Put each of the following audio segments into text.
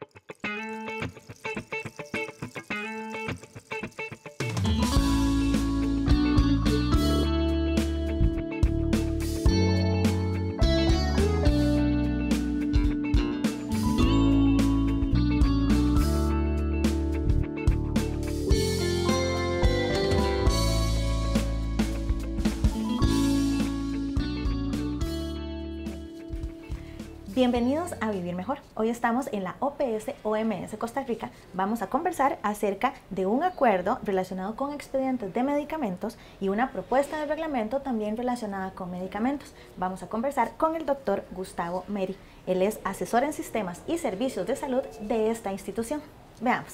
Bienvenidos a Vivir Mejor. Hoy estamos en la OPS OMS Costa Rica. Vamos a conversar acerca de un acuerdo relacionado con expedientes de medicamentos y una propuesta de reglamento también relacionada con medicamentos. Vamos a conversar con el doctor Gustavo Meri. Él es asesor en sistemas y servicios de salud de esta institución. Veamos.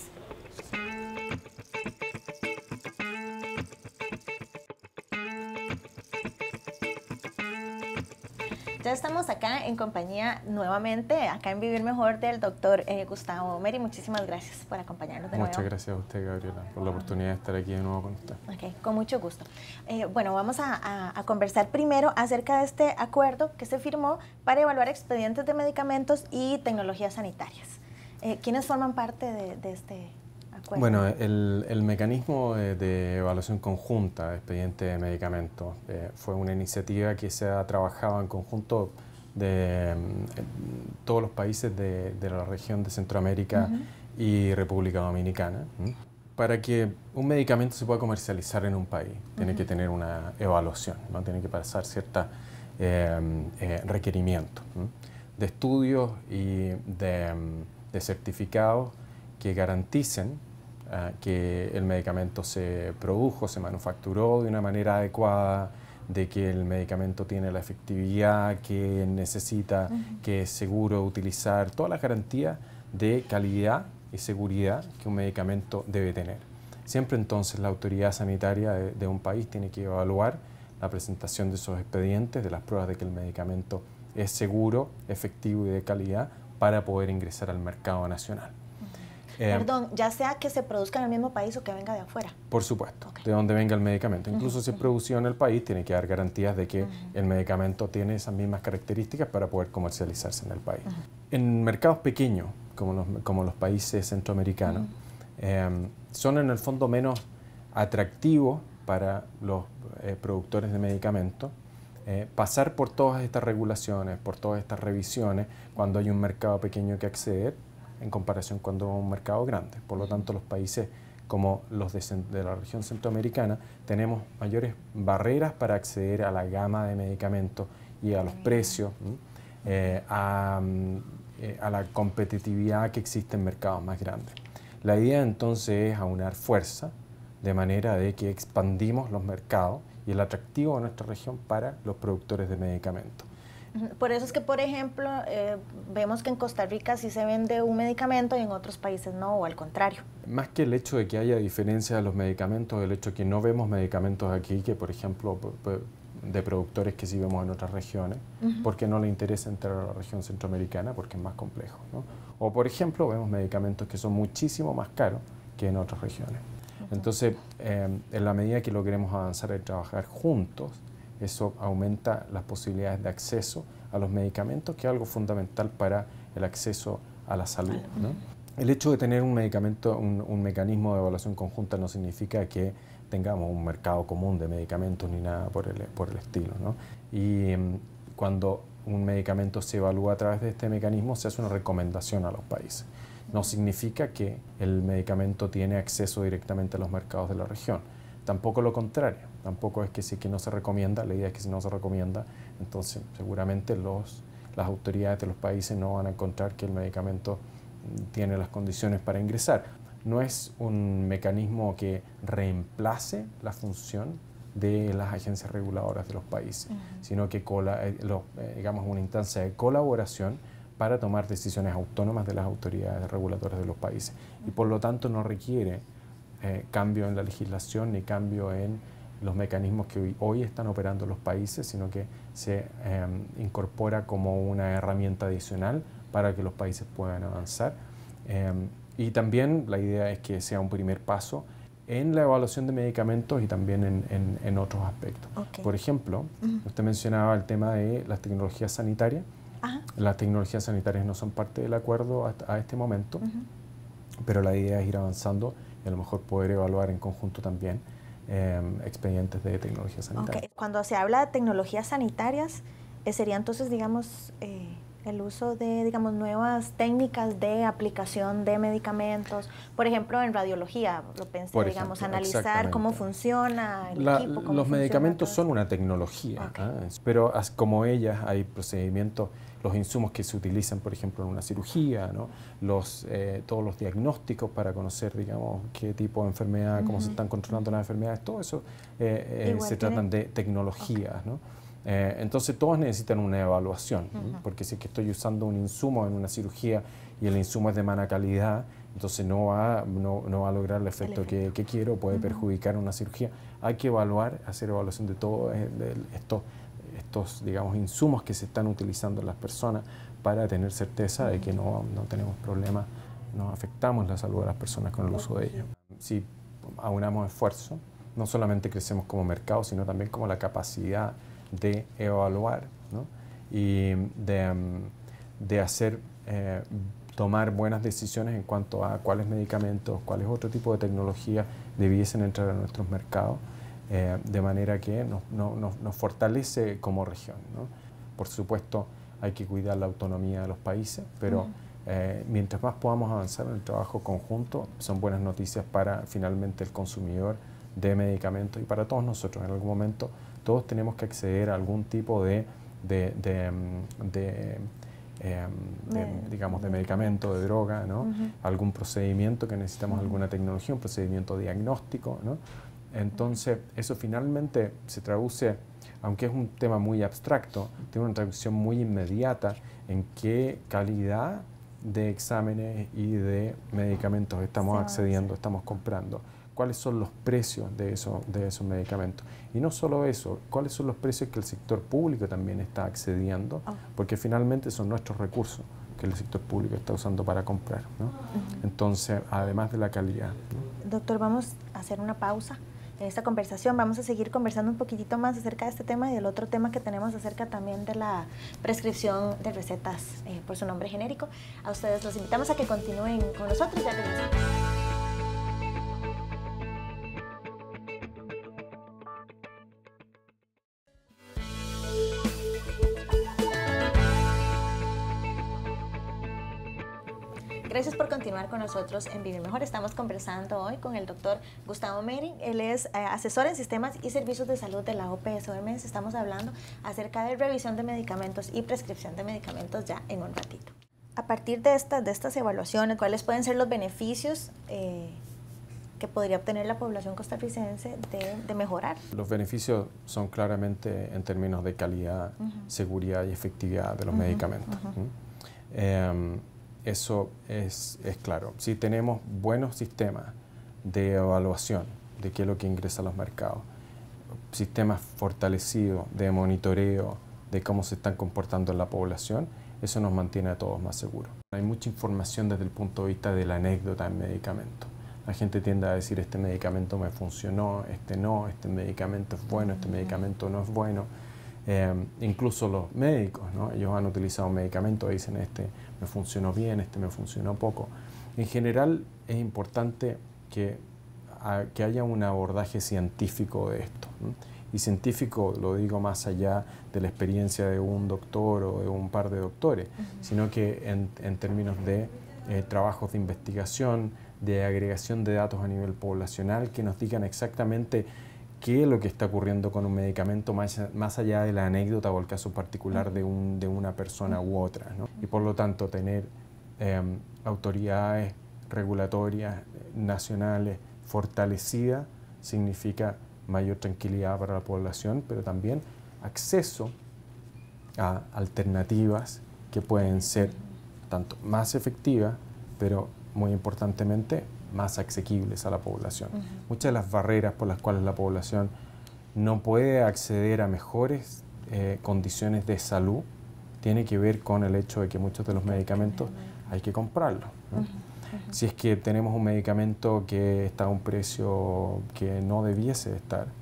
Ya estamos acá en compañía nuevamente, acá en Vivir Mejor, del doctor Gustavo Meri. Muchísimas gracias por acompañarnos de nuevo. Muchas gracias a usted, Gabriela, por la oportunidad de estar aquí de nuevo con usted. Ok, con mucho gusto. Bueno, vamos a conversar primero acerca de este acuerdo que se firmó para evaluar expedientes de medicamentos y tecnologías sanitarias. ¿Quiénes forman parte de este acuerdo? Bueno, el mecanismo de evaluación conjunta de expedientes de medicamentos fue una iniciativa que se ha trabajado en conjunto de todos los países de la región de Centroamérica y República Dominicana. Para que un medicamento se pueda comercializar en un país, tiene que tener una evaluación, ¿no? Tiene que pasar ciertos requerimientos de estudios y de certificados que garanticen que el medicamento se produjo, se manufacturó de una manera adecuada, de que el medicamento tiene la efectividad que necesita, que es seguro utilizar, todas las garantías de calidad y seguridad que un medicamento debe tener. Siempre entonces la autoridad sanitaria de un país tiene que evaluar la presentación de esos expedientes, de las pruebas de que el medicamento es seguro, efectivo y de calidad para poder ingresar al mercado nacional. Perdón, ya sea que se produzca en el mismo país o que venga de afuera. Por supuesto, de donde venga el medicamento. Incluso si es producido en el país, tiene que dar garantías de que el medicamento tiene esas mismas características para poder comercializarse en el país. En mercados pequeños, como los países centroamericanos, son en el fondo menos atractivos para los productores de medicamentos pasar por todas estas regulaciones, por todas estas revisiones, cuando hay un mercado pequeño que acceder, en comparación cuando un mercado grande. Por lo tanto, los países como los de la región centroamericana tenemos mayores barreras para acceder a la gama de medicamentos y a los precios, a la competitividad que existe en mercados más grandes. La idea entonces es aunar fuerza de manera de que expandimos los mercados y el atractivo de nuestra región para los productores de medicamentos. Por eso es que, por ejemplo, vemos que en Costa Rica sí se vende un medicamento y en otros países no, o al contrario. Más que el hecho de que haya diferencia de los medicamentos, el hecho de que no vemos medicamentos aquí, que por ejemplo de productores que sí vemos en otras regiones, porque no le interesa entrar a la región centroamericana, porque es más complejo, ¿no? O por ejemplo, vemos medicamentos que son muchísimo más caros que en otras regiones. Entonces, en la medida que logremos avanzar y trabajar juntos, eso aumenta las posibilidades de acceso a los medicamentos, que es algo fundamental para el acceso a la salud, ¿no? El hecho de tener un medicamento, un mecanismo de evaluación conjunta no significa que tengamos un mercado común de medicamentos ni nada por el estilo, ¿no? Y cuando un medicamento se evalúa a través de este mecanismo, se hace una recomendación a los países. No significa que el medicamento tiene acceso directamente a los mercados de la región. Tampoco lo contrario, tampoco es que si que no se recomienda, la idea es que si no se recomienda, entonces seguramente las autoridades de los países no van a encontrar que el medicamento tiene las condiciones para ingresar. No es un mecanismo que reemplace la función de las agencias reguladoras de los países, sino que digamos una instancia de colaboración para tomar decisiones autónomas de las autoridades reguladoras de los países y por lo tanto no requiere cambio en la legislación ni cambio en los mecanismos que hoy están operando los países, sino que se incorpora como una herramienta adicional para que los países puedan avanzar. Y también la idea es que sea un primer paso en la evaluación de medicamentos y también en otros aspectos. Por ejemplo, usted mencionaba el tema de las tecnologías sanitarias. Las tecnologías sanitarias no son parte del acuerdo a este momento, pero la idea es ir avanzando y a lo mejor poder evaluar en conjunto también expedientes de tecnologías sanitarias. Okay. Cuando se habla de tecnologías sanitarias, sería entonces, digamos, el uso de, digamos, nuevas técnicas de aplicación de medicamentos. Por ejemplo, en radiología, lo pensé, digamos, analizar cómo funciona el equipo. Los medicamentos son una tecnología, pero como ellas hay procedimientos, los insumos que se utilizan, por ejemplo, en una cirugía, ¿no? Todos los diagnósticos para conocer, digamos, qué tipo de enfermedad, cómo se están controlando las enfermedades, todo eso se tratan de tecnologías, ¿no? Entonces todos necesitan una evaluación, porque si es que estoy usando un insumo en una cirugía y el insumo es de mala calidad, entonces no va a lograr el efecto que quiero, puede perjudicar una cirugía. Hay que evaluar, hacer evaluación de todos estos, digamos, insumos que se están utilizando en las personas para tener certeza de que no tenemos problemas, no afectamos la salud de las personas con el uso de ellos. Si aunamos esfuerzo, no solamente crecemos como mercado, sino también como la capacidad de evaluar, ¿no? Y de hacer, tomar buenas decisiones en cuanto a cuáles medicamentos, cuáles otro tipo de tecnología debiesen entrar a nuestros mercados, de manera que nos fortalece como región, ¿no? Por supuesto, hay que cuidar la autonomía de los países, pero mientras más podamos avanzar en el trabajo conjunto, son buenas noticias para finalmente el consumidor de medicamentos y para todos nosotros. En algún momento todos tenemos que acceder a algún tipo digamos, de medicamento, de droga, ¿no? Algún procedimiento que necesitamos, alguna tecnología, un procedimiento diagnóstico, ¿no? Entonces, eso finalmente se traduce, aunque es un tema muy abstracto, tiene una traducción muy inmediata en qué calidad de exámenes y de medicamentos estamos accediendo, estamos comprando. Cuáles son los precios de esos medicamentos. Y no solo eso, cuáles son los precios que el sector público también está accediendo, porque finalmente son nuestros recursos que el sector público está usando para comprar, ¿no? Entonces, además de la calidad, ¿no? Doctor, vamos a hacer una pausa en esta conversación. Vamos a seguir conversando un poquitito más acerca de este tema y del otro tema que tenemos acerca también de la prescripción de recetas por su nombre genérico. A ustedes los invitamos a que continúen con nosotros. Ya regresamos. Gracias por continuar con nosotros en Vivir Mejor. Estamos conversando hoy con el doctor Gustavo Mering. Él es asesor en sistemas y servicios de salud de la OPS-OMS. Estamos hablando acerca de revisión de medicamentos y prescripción de medicamentos ya en un ratito. A partir de estas evaluaciones, ¿cuáles pueden ser los beneficios que podría obtener la población costarricense de mejorar? Los beneficios son claramente en términos de calidad, seguridad y efectividad de los medicamentos. Eso es claro. Si tenemos buenos sistemas de evaluación de qué es lo que ingresa a los mercados, sistemas fortalecidos de monitoreo de cómo se están comportando en la población, eso nos mantiene a todos más seguros. Hay mucha información desde el punto de vista de la anécdota en medicamentos. La gente tiende a decir, este medicamento me funcionó, este no, este medicamento es bueno, este medicamento no es bueno. Incluso los médicos, ¿no? Ellos han utilizado medicamentos y dicen, este me funcionó bien, este me funcionó poco. En general es importante que haya un abordaje científico de esto, ¿no? Y científico lo digo más allá de la experiencia de un doctor o de un par de doctores, sino que en términos de trabajos de investigación, de agregación de datos a nivel poblacional que nos digan exactamente qué es lo que está ocurriendo con un medicamento más allá de la anécdota o el caso particular de una persona u otra, ¿no? Y por lo tanto tener autoridades regulatorias nacionales fortalecidas significa mayor tranquilidad para la población, pero también acceso a alternativas que pueden ser tanto más efectivas, pero muy importantemente más asequibles a la población. Muchas de las barreras por las cuales la población no puede acceder a mejores condiciones de salud tiene que ver con el hecho de que muchos de los medicamentos hay que comprarlos, ¿no? Si es que tenemos un medicamento que está a un precio que no debiese estar,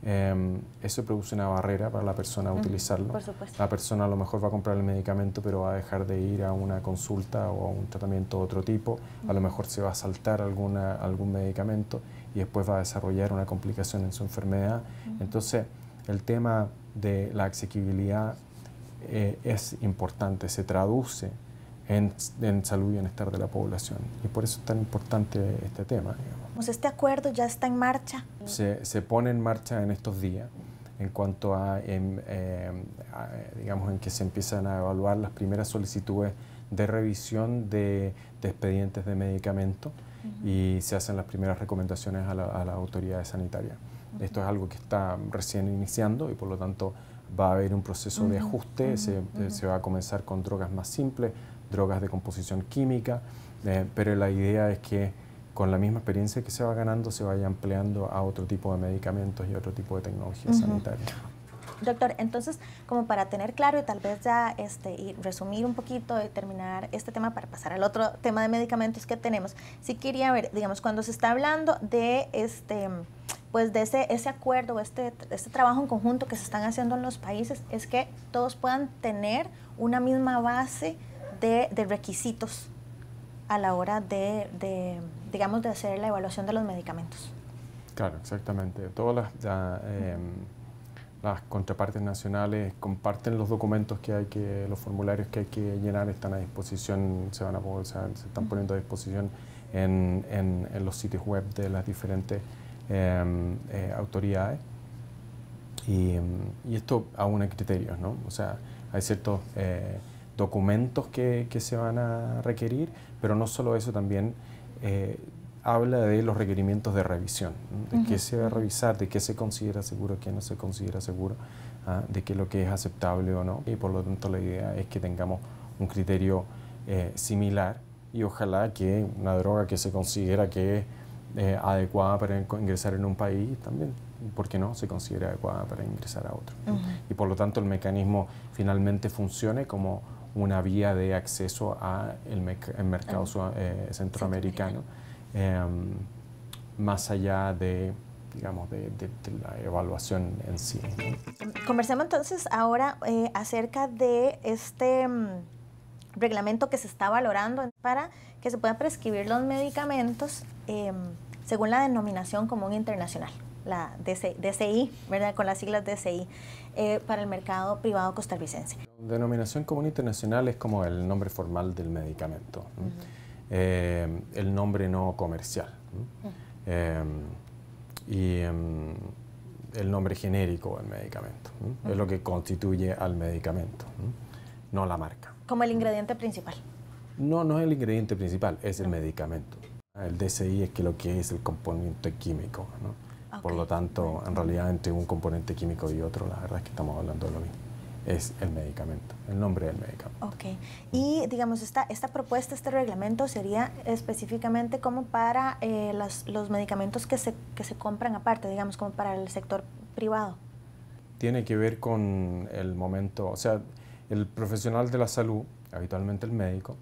eso produce una barrera para la persona a utilizarlo. Por supuesto. La persona a lo mejor va a comprar el medicamento, pero va a dejar de ir a una consulta o a un tratamiento de otro tipo. A lo mejor se va a saltar algún medicamento y después va a desarrollar una complicación en su enfermedad. Entonces, el tema de la asequibilidad es importante, se traduce en salud y bienestar de la población. Y por eso es tan importante este tema, digamos. ¿Este acuerdo ya está en marcha? Se pone en marcha en estos días en cuanto a, digamos, en que se empiezan a evaluar las primeras solicitudes de revisión de expedientes de medicamentos y se hacen las primeras recomendaciones a las autoridades sanitarias. Esto es algo que está recién iniciando y por lo tanto va a haber un proceso de ajuste, se va a comenzar con drogas más simples, drogas de composición química, pero la idea es que con la misma experiencia que se va ganando, se vaya empleando a otro tipo de medicamentos y otro tipo de tecnología sanitaria. Doctor, entonces, como para tener claro y tal vez ya y resumir un poquito y terminar este tema para pasar al otro tema de medicamentos que tenemos, sí quería ver, digamos, cuando se está hablando de pues de ese acuerdo, este trabajo en conjunto que se están haciendo en los países, es que todos puedan tener una misma base de requisitos a la hora digamos, de hacer la evaluación de los medicamentos. Claro, exactamente. Todas las contrapartes nacionales comparten los documentos los formularios que hay que llenar, están a disposición, se están poniendo a disposición en los sitios web de las diferentes autoridades. Y esto aúna criterios, ¿no? O sea, hay ciertos documentos que se van a requerir, pero no solo eso, también habla de los requerimientos de revisión, ¿no? De qué se va a revisar, de qué se considera seguro, qué no se considera seguro, de qué es lo que es aceptable o no. Y por lo tanto la idea es que tengamos un criterio similar y ojalá que una droga que se considera que es adecuada para ingresar en un país también, ¿por qué no?, se considera adecuada para ingresar a otro. Y por lo tanto el mecanismo finalmente funcione como una vía de acceso al mercado centroamericano, más allá de, digamos, de la evaluación en sí, ¿no? Conversemos entonces ahora acerca de este reglamento que se está valorando para que se puedan prescribir los medicamentos según la denominación común internacional, la DCI, ¿verdad?, con las siglas DCI, para el mercado privado costarricense. Denominación común internacional es como el nombre formal del medicamento, ¿no? El nombre no comercial, ¿no? Y el nombre genérico del medicamento, ¿no? Es lo que constituye al medicamento, ¿no? No la marca. Como el ingrediente principal. No es el ingrediente principal, es el medicamento. El DCI es lo que es el componente químico, ¿no? Por lo tanto, en realidad, entre un componente químico y otro, la verdad es que estamos hablando de lo mismo. Es el medicamento, el nombre del medicamento. Ok. Y, digamos, esta propuesta, este reglamento, sería específicamente como para los medicamentos que se compran aparte, digamos, como para el sector privado. Tiene que ver con el momento, o sea, el profesional de la salud, habitualmente el médico,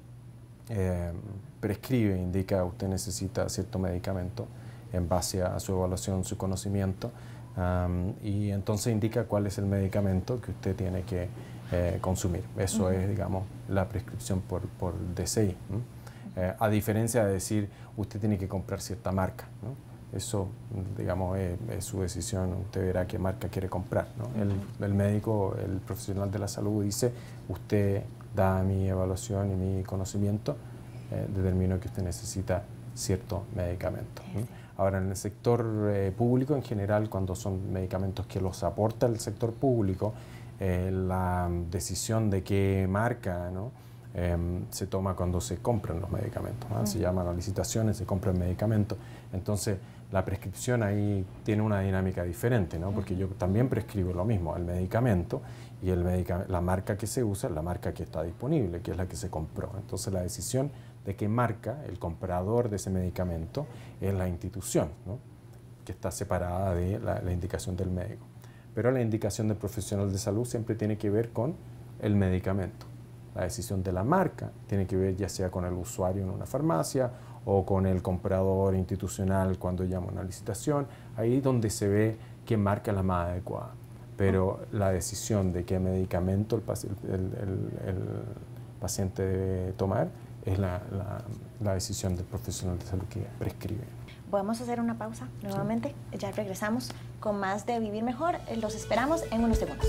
prescribe, indica usted necesita cierto medicamento en base a su evaluación, su conocimiento, y entonces indica cuál es el medicamento que usted tiene que consumir. Eso es, digamos, la prescripción por DCI, ¿no? A diferencia de decir, usted tiene que comprar cierta marca, ¿no? Eso, digamos, es su decisión, usted verá qué marca quiere comprar, ¿no? El médico, el profesional de la salud dice, usted da mi evaluación y mi conocimiento, determino que usted necesita cierto medicamento, ¿no? Ahora, en el sector público en general, cuando son medicamentos que los aporta el sector público, la decisión de qué marca, ¿no?, se toma cuando se compran los medicamentos, ¿no? Se llaman las licitaciones, se compran medicamentos. Entonces, la prescripción ahí tiene una dinámica diferente, ¿no? Porque yo también prescribo lo mismo, el medicamento, y la marca que se usa es la marca que está disponible, que es la que se compró. Entonces, la decisión de qué marca, el comprador de ese medicamento, es la institución, ¿no?, que está separada de la indicación del médico. Pero la indicación del profesional de salud siempre tiene que ver con el medicamento. La decisión de la marca tiene que ver ya sea con el usuario en una farmacia o con el comprador institucional cuando llama a una licitación. Ahí donde se ve qué marca es la más adecuada. Pero la decisión de qué medicamento el paciente debe tomar es la decisión del profesional de salud que prescribe. Podemos hacer una pausa nuevamente, ya regresamos con más de Vivir Mejor, los esperamos en unos segundos.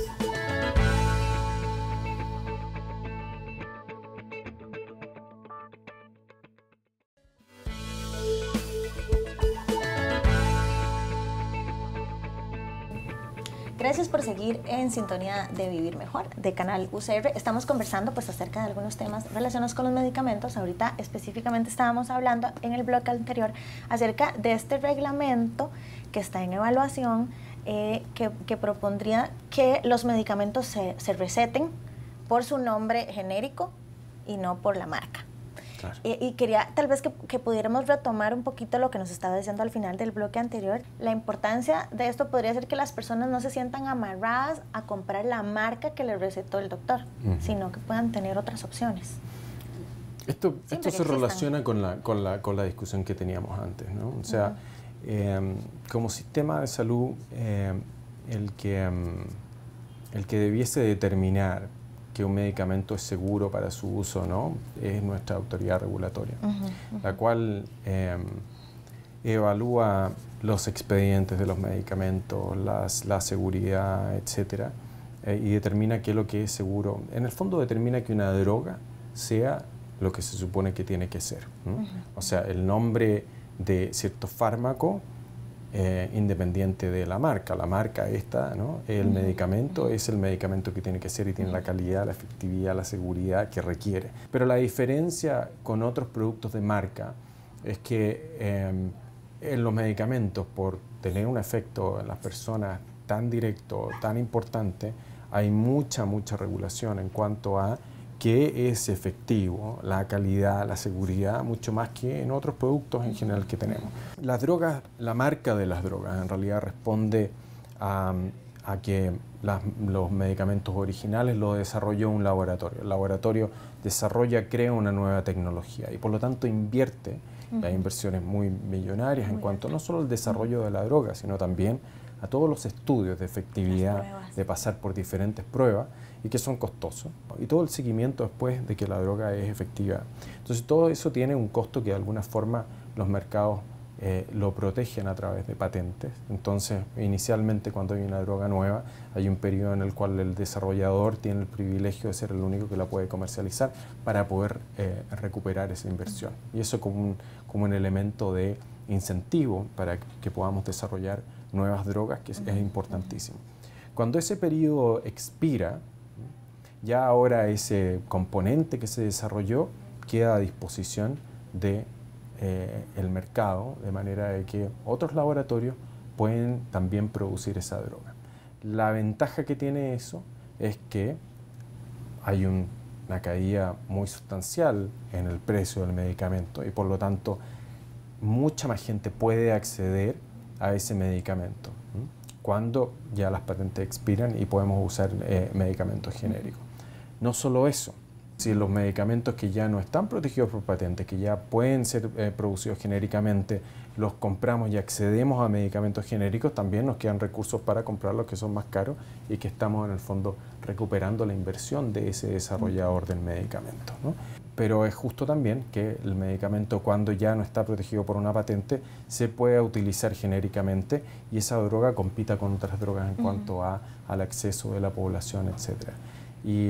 Gracias por seguir en sintonía de Vivir Mejor, de Canal UCR. Estamos conversando pues acerca de algunos temas relacionados con los medicamentos. Ahorita específicamente estábamos hablando en el bloque anterior acerca de este reglamento que está en evaluación, que propondría que los medicamentos se receten por su nombre genérico y no por la marca. Claro. Y quería tal vez que pudiéramos retomar un poquito lo que nos estaba diciendo al final del bloque anterior. La importancia de esto podría ser que las personas no se sientan amarradas a comprar la marca que les recetó el doctor, sino que puedan tener otras opciones. Esto se relaciona con la discusión que teníamos antes, ¿no? O sea, como sistema de salud, el que debiese determinar que un medicamento es seguro para su uso o no, es nuestra autoridad regulatoria, la cual evalúa los expedientes de los medicamentos, la seguridad, etcétera, y determina qué es lo que es seguro. En el fondo determina que una droga sea lo que se supone que tiene que ser. O sea, el nombre de cierto fármaco independiente de la marca esta, ¿no? El medicamento es el medicamento que tiene que ser y tiene la calidad, la efectividad, la seguridad que requiere. Pero la diferencia con otros productos de marca es que en los medicamentos, por tener un efecto en las personas tan directo, tan importante, hay mucha regulación en cuanto a qué es efectivo, la calidad, la seguridad, mucho más que en otros productos en general que tenemos. Las drogas, la marca de las drogas en realidad responde a que los medicamentos originales los desarrolló un laboratorio. El laboratorio desarrolla, crea una nueva tecnología y por lo tanto invierte, hay inversiones muy millonarias en cuanto no solo al desarrollo de la droga, sino también a todos los estudios de efectividad, de pasar por diferentes pruebas y que son costosos, y todo el seguimiento después de que la droga es efectiva. Entonces todo eso tiene un costo que de alguna forma los mercados lo protegen a través de patentes. Entonces inicialmente cuando hay una droga nueva hay un periodo en el cual el desarrollador tiene el privilegio de ser el único que la puede comercializar para poder recuperar esa inversión. Y eso como un elemento de incentivo para que podamos desarrollar nuevas drogas, que es importantísimo. Cuando ese periodo expira, ya ahora ese componente que se desarrolló queda a disposición del mercado, de manera de que otros laboratorios pueden también producir esa droga. La ventaja que tiene eso es que hay una caída muy sustancial en el precio del medicamento y por lo tanto mucha más gente puede acceder a ese medicamento cuando ya las patentes expiran y podemos usar medicamentos genéricos. No solo eso, si los medicamentos que ya no están protegidos por patentes, que ya pueden ser producidos genéricamente, los compramos y accedemos a medicamentos genéricos, también nos quedan recursos para comprar los que son más caros y que estamos en el fondo recuperando la inversión de ese desarrollador del medicamento, ¿no? Pero es justo también que el medicamento, cuando ya no está protegido por una patente, se pueda utilizar genéricamente y esa droga compita con otras drogas en cuanto al acceso de la población, etc. Y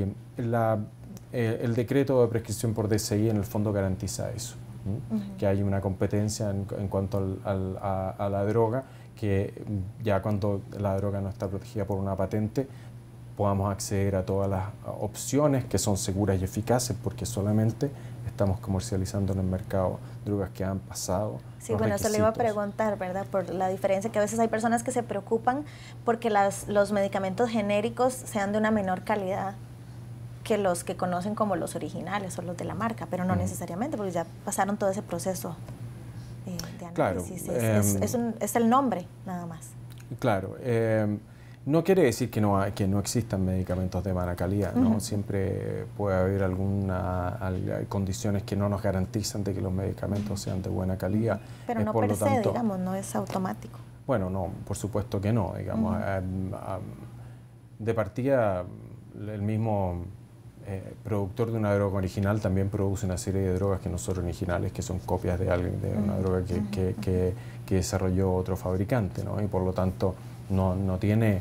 el decreto de prescripción por DCI en el fondo garantiza eso, que hay una competencia en cuanto a la droga, que ya cuando la droga no está protegida por una patente, podamos acceder a todas las opciones que son seguras y eficaces, porque solamente estamos comercializando en el mercado drogas que han pasado. Sí, bueno, eso le iba a preguntar, ¿verdad? Por la diferencia que a veces hay personas que se preocupan porque los medicamentos genéricos sean de una menor calidad que los que conocen como los originales o los de la marca, pero no necesariamente, porque ya pasaron todo ese proceso de análisis. Claro, es el nombre, nada más. Claro. No quiere decir que no existan medicamentos de mala calidad, ¿no? Siempre puede haber hay condiciones que no nos garantizan de que los medicamentos sean de buena calidad. Pero no per se, digamos, no es automático. Bueno, no, por supuesto que no, digamos. De partida, el mismo productor de una droga original también produce una serie de drogas que no son originales, que son copias de alguien, de una droga que desarrolló otro fabricante, ¿no? Y por lo tanto no tiene,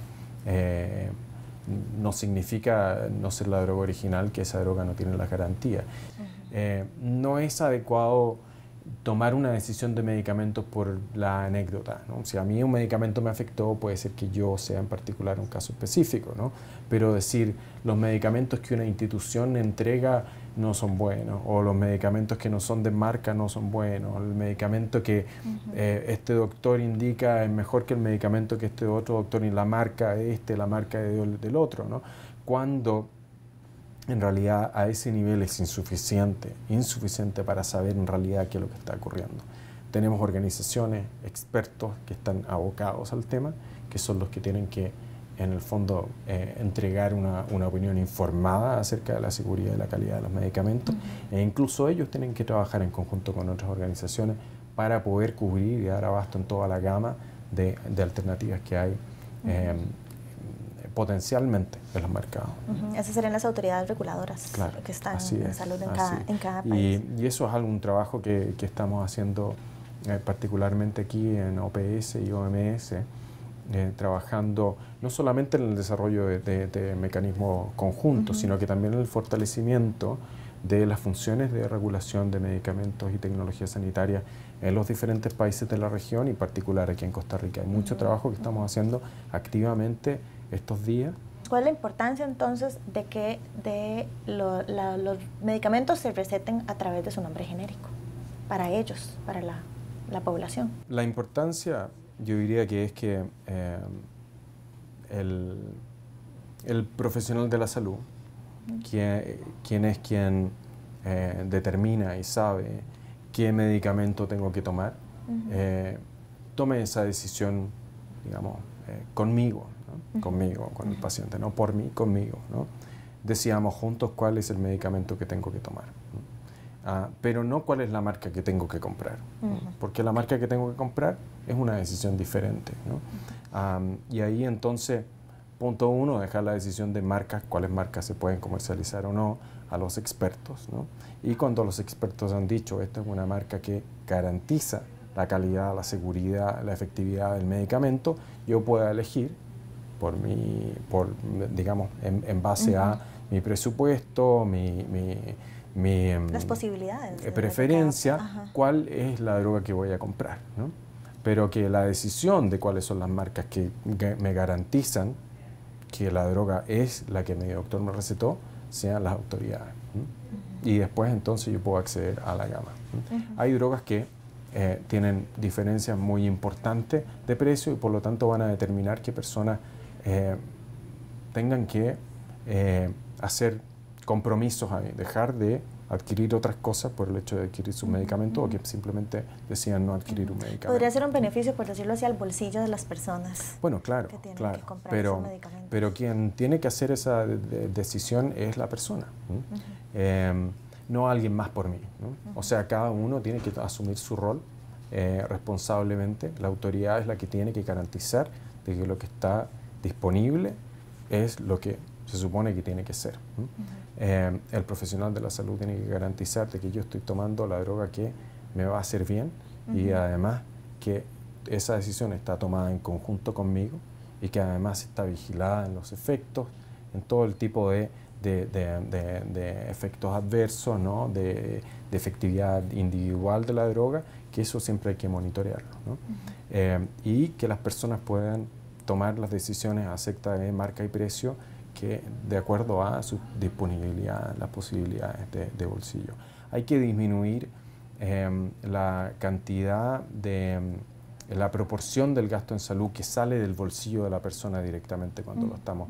no significa no ser la droga original que esa droga no tiene las garantías. No es adecuado tomar una decisión de medicamentos por la anécdota, ¿no? Si a mí un medicamento me afectó, puede ser que yo sea en particular un caso específico, ¿no? Pero decir los medicamentos que una institución entrega no son buenos, o los medicamentos que no son de marca no son buenos, el medicamento que este doctor indica es mejor que el medicamento que este otro doctor, y la marca de la marca del otro, ¿no? Cuando en realidad a ese nivel es insuficiente para saber en realidad qué es lo que está ocurriendo. Tenemos organizaciones, expertos que están abocados al tema, que son los que tienen que, en el fondo, entregar una opinión informada acerca de la seguridad y la calidad de los medicamentos, e incluso ellos tienen que trabajar en conjunto con otras organizaciones para poder cubrir y dar abasto en toda la gama de alternativas que hay potencialmente en los mercados. Esas serían las autoridades reguladoras, claro, que están en salud en cada país. Y eso es algún trabajo que estamos haciendo particularmente aquí en OPS y OMS, trabajando no solamente en el desarrollo de mecanismos conjuntos, sino que también en el fortalecimiento de las funciones de regulación de medicamentos y tecnología sanitaria en los diferentes países de la región, y en particular aquí en Costa Rica. Hay mucho trabajo que estamos haciendo activamente estos días. ¿Cuál es la importancia entonces de que los medicamentos se receten a través de su nombre genérico para ellos, para la población? La importancia, yo diría que es que el profesional de la salud, quien determina y sabe qué medicamento tengo que tomar, tome esa decisión, digamos, conmigo, ¿no? Conmigo, con el paciente, no por mí, conmigo, ¿no? Decidamos juntos cuál es el medicamento que tengo que tomar, ¿no? Pero no cuál es la marca que tengo que comprar, ¿no? Porque la marca que tengo que comprar es una decisión diferente, ¿no? Y ahí entonces, punto uno, dejar la decisión de marcas, cuáles marcas se pueden comercializar o no, a los expertos, ¿no? Y cuando los expertos han dicho, esta es una marca que garantiza la calidad, la seguridad, la efectividad del medicamento, yo puedo elegir digamos, en base a mi presupuesto, las posibilidades, preferencia, cuál es la droga que voy a comprar, ¿no? Pero que la decisión de cuáles son las marcas que me garantizan que la droga es la que mi doctor me recetó, sean las autoridades, ¿no? Y después entonces yo puedo acceder a la gama, ¿no? Hay drogas que tienen diferencias muy importantes de precio, y por lo tanto van a determinar qué personas tengan que hacer compromisos, dejar de adquirir otras cosas por el hecho de adquirir sus medicamentos, o que simplemente decidan no adquirir un medicamento. Podría ser un beneficio, por decirlo así, al bolsillo de las personas. Bueno, claro, que tienen claro, que comprar esos medicamentos. pero quien tiene que hacer esa decisión es la persona, ¿no? No alguien más por mí, ¿no? O sea, cada uno tiene que asumir su rol responsablemente. La autoridad es la que tiene que garantizar de que lo que está disponible es lo que se supone que tiene que ser, ¿no? El profesional de la salud tiene que garantizar de que yo estoy tomando la droga que me va a hacer bien, y además que esa decisión está tomada en conjunto conmigo, y que además está vigilada en los efectos, en todo el tipo de efectos adversos, ¿no? de efectividad individual de la droga, que eso siempre hay que monitorearlo, ¿no? Y que las personas puedan tomar las decisiones acerca de marca y precio que de acuerdo a su disponibilidad, las posibilidades de bolsillo. Hay que disminuir la cantidad la proporción del gasto en salud que sale del bolsillo de la persona directamente cuando lo estamos,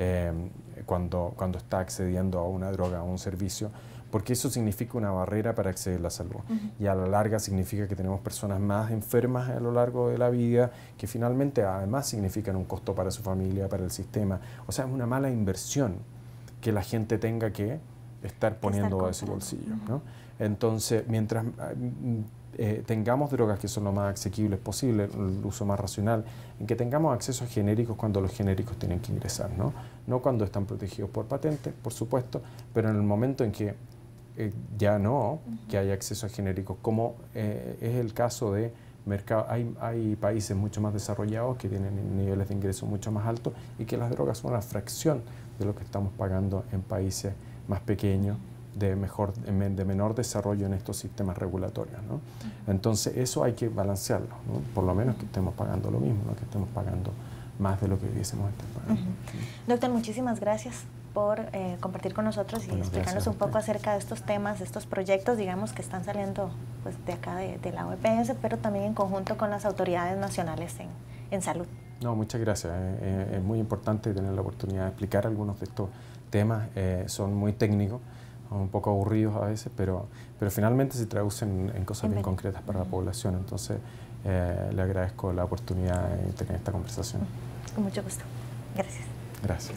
cuando está accediendo a una droga o a un servicio, porque eso significa una barrera para acceder a la salud. Y a la larga significa que tenemos personas más enfermas a lo largo de la vida, que finalmente además significan un costo para su familia, para el sistema. O sea, es una mala inversión que la gente tenga que estar poniendo de su bolsillo, ¿no? Entonces, mientras tengamos drogas que son lo más asequibles posible, el uso más racional, en que tengamos acceso a genéricos cuando los genéricos tienen que ingresar, ¿no? No cuando están protegidos por patente, por supuesto, pero en el momento en que ya no, que haya acceso a genéricos, como es el caso de mercado. Hay países mucho más desarrollados que tienen niveles de ingreso mucho más altos y que las drogas son una fracción de lo que estamos pagando en países más pequeños, de menor desarrollo en estos sistemas regulatorios, ¿no? Entonces eso hay que balancearlo, ¿no? Por lo menos que estemos pagando lo mismo, no que estemos pagando más de lo que debiésemos estar pagando. Doctor, muchísimas gracias por compartir con nosotros y explicarnos un poco acerca de estos temas, de estos proyectos, digamos, que están saliendo pues, de acá de la OPS, pero también en conjunto con las autoridades nacionales en salud. No, muchas gracias. Es muy importante tener la oportunidad de explicar algunos de estos temas. Son muy técnicos, un poco aburridos a veces, pero finalmente se traducen en cosas bien concretas para la población. Entonces, le agradezco la oportunidad de tener esta conversación. Con mucho gusto. Gracias. Gracias.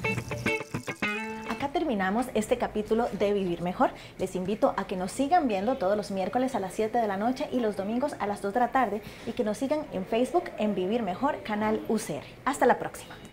Acá terminamos este capítulo de Vivir Mejor. Les invito a que nos sigan viendo todos los miércoles a las 7 de la noche y los domingos a las 2 de la tarde y que nos sigan en Facebook en Vivir Mejor, canal UCR. Hasta la próxima.